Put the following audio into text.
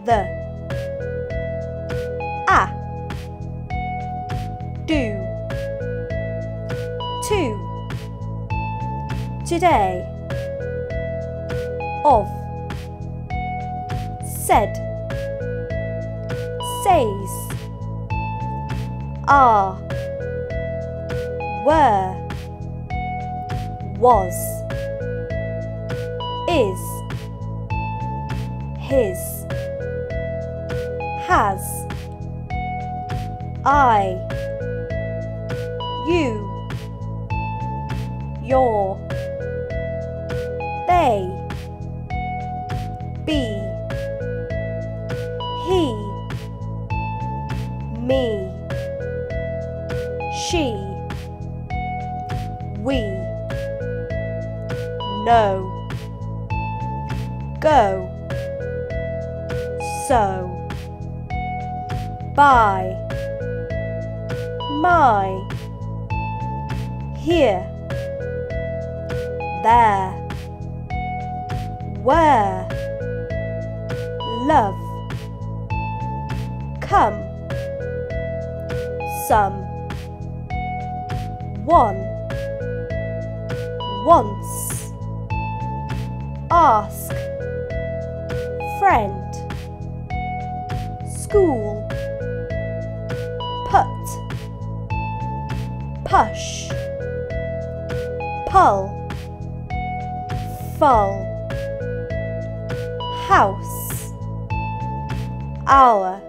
the, a, do, to, today, of, said, says, are, were, was, is, his, has, I, you, your, they, be, he, me, she, we, know, go, so, by, my, here, there, where, love, come, some, one, once, ask, friend, school, put, push, pull, full, house, hour,